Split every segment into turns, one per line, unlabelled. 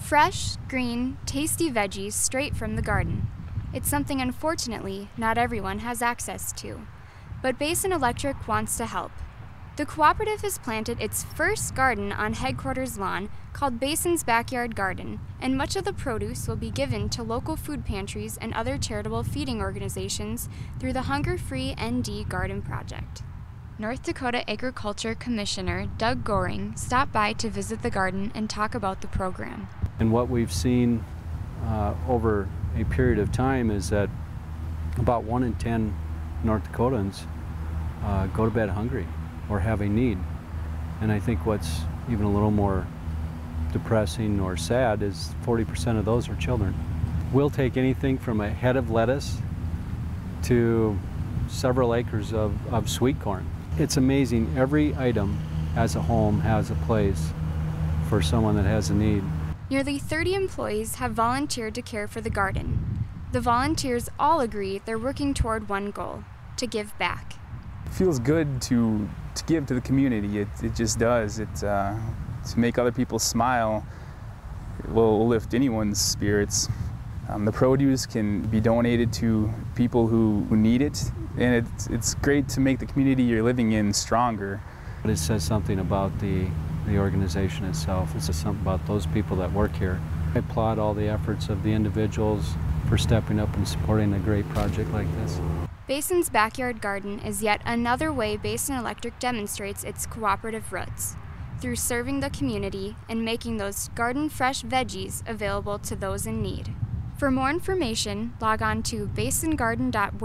Fresh, green, tasty veggies straight from the garden. It's something unfortunately not everyone has access to. But Basin Electric wants to help. The cooperative has planted its first garden on headquarters lawn called Basin's Backyard Garden, and much of the produce will be given to local food pantries and other charitable feeding organizations through the Hunger-Free ND Garden Project. North Dakota Agriculture Commissioner Doug Goring stopped by to visit the garden and talk about the program.
And what we've seen over a period of time is that about 1 in 10 North Dakotans go to bed hungry or have a need. And I think what's even a little more depressing or sad is 40% of those are children. We'll take anything from a head of lettuce to several acres of sweet corn. It's amazing. Every item has a home, has a place for someone that has a need.
Nearly 30 employees have volunteered to care for the garden. The volunteers all agree they're working toward one goal: to give back.
It feels good to give to the community. It just does. To make other people smile will lift anyone's spirits. The produce can be donated to people who need it, and it's great to make the community you're living in stronger.
But it says something about the organization itself. It says something about those people that work here. I applaud all the efforts of the individuals for stepping up and supporting a great project like this.
Basin's Backyard Garden is yet another way Basin Electric demonstrates its cooperative roots, through serving the community and making those garden fresh veggies available to those in need. For more information, log on to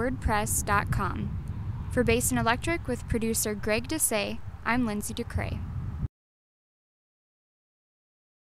basingarden.wordpress.com. For Basin Electric with producer Greg Desay, I'm Lindsay Ducray.